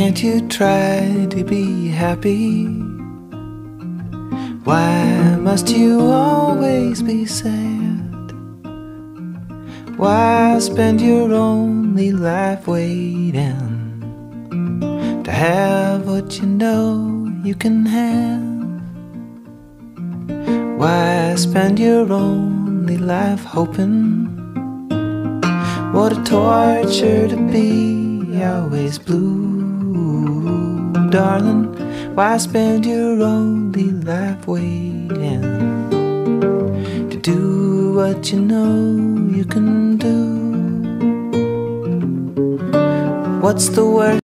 can't you try to be happy? Why must you always be sad? Why spend your only life waiting to have what you know you can have? Why spend your only life hoping? What a torture to be always blue, darling. Why spend your only life waiting to do what you know you can do? What's the worst